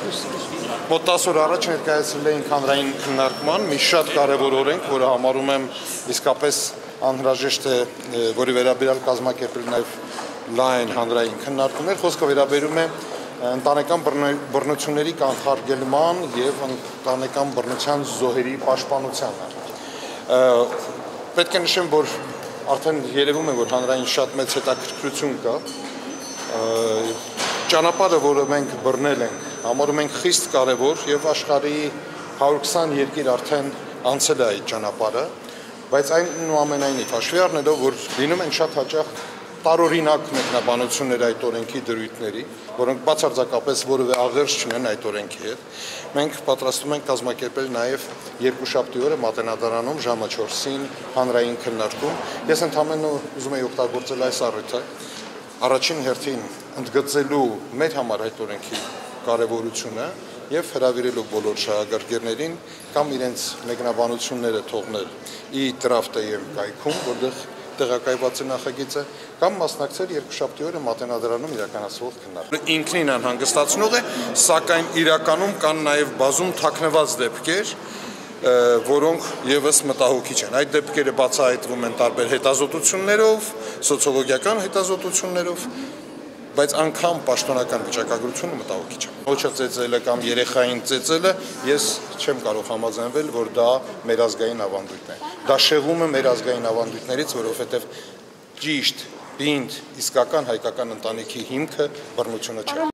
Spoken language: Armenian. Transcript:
Մոտ 10 օր առաջ ներկայացրել էինք հանրային քննարկման մի շատ կարևոր օրենք, որը համարում եմ իսկապես անհրաժեշտ է, որի վերաբերյալ կազմակերպել նաև լայն հանրային քննարկումներ, խոսքը վերաբերում է ընտանեկան բռնությունների կանխարգելման եւ ընտանեկան բռնության զոհերի պաշտպանությանը։ Պետք է նշեմ, որ արդեն երևում է, որ հանրային շատ մեծ հետաքրքրություն կա։ Ճանապարհը, որը մենք բռնել ենք, համարում ենք խիստ կարևոր եւ աշխարհի 120 երկիր արդեն անցել է այդ ճանապարհը, բայց այնուամենայնիվ հաշվի առնելով, որ լինում են շատ հաճախ տարօրինակ մեկնաբանություններ այդ օրենքի դրույթների, որոնք բացարձակապես որևէ աղերս չունեն այդ օրենքի հետ, մենք պատրաստվում ենք կազմակերպել նաև երկուշաբթի օրը Մատենադարանում ժամը 4-ին հանրային քննարկում։ Ես ընդհանրապես ուզում եմ օգտագործել այս առիթը առաջին հերթին ընդգծելու մեր համար այդ օրենքի կարևորությունը եւ հրավիրելու բոլոր շահագրգիռներին կամ իրենց մեկնաբանությունները թողնել ի դրաֆտի կայքում, որտեղ տեղակայված է նախագիծը, կամ մասնակցել երկուշաբթի օրը Մատենադարանում իրականացվող քննարկումներին։ Ինքնին անհանգստացնող է, սակայն իրականում կան նաեւ բազում թաքնված դեպքեր, որոնք եւս մտահոգիչ են։ Այդ դեպքերը բացահայտվում են տարբեր հետազոտություններով, սոցիոլոգիական հետազոտություններով, բայց անգամ պաշտոնական վիճակագրությունը մտահոգիչ է։ Ոչը ծեծելը կամ երեխային ծեծելը ես չեմ կարող համաձայնվել, որ դա մեր ազգային ավանդույթն է։ Դա շեղում է մեր ազգային ավանդույթներից, որովհետև ճիշտ, պինդ, իսկական հայկական ընտանիքի հիմքը բռնությունը չէ։